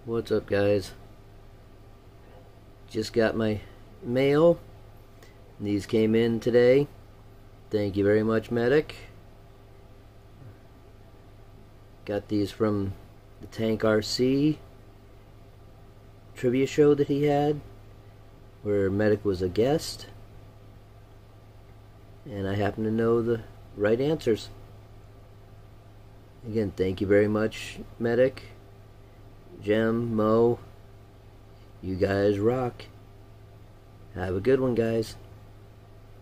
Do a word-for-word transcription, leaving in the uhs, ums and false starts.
What's up, guys? Just got my mail. These came in today. Thank you very much, Medic. Got these from the Tank R C trivia show that he had, where Medic was a guest. And I happen to know the right answers. Again, thank you very much, Medic. Jem, Mo, you guys rock. Have a good one, guys.